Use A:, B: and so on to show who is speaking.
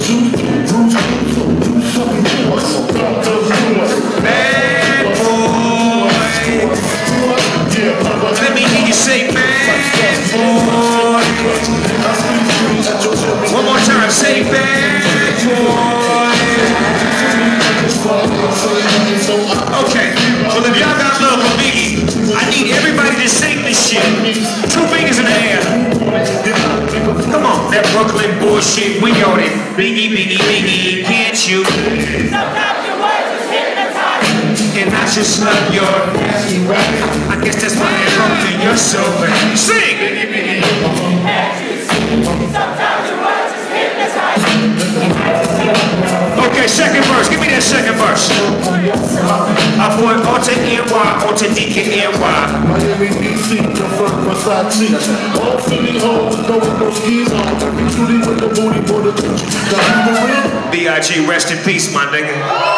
A: Bad boy. Let me hear you say bad boy. One more time, say bad boy. Okay, well if y'all got love for Biggie, I need everybody to sing this shit. 2 fingers in the air. Come on, that Brooklyn bullshit, we on it. Biggie, Biggie, Biggie, can't you?
B: Sometimes your words just hypnotize.
A: And I just love your I guess that's why they're broken, you're so bad. Sing!
B: Biggie, Biggie, can't you see? Sometimes your words just hypnotize.
A: Okay, second verse, give me that second verse. I boy, Alter NY, Alter DKNY.
C: Miami, DC, confirmed Versace. All Philly hoes, throwing those skis on. Every cutie with the booty for the coochie. Got you in?
A: B.I.G. rest in peace, my nigga.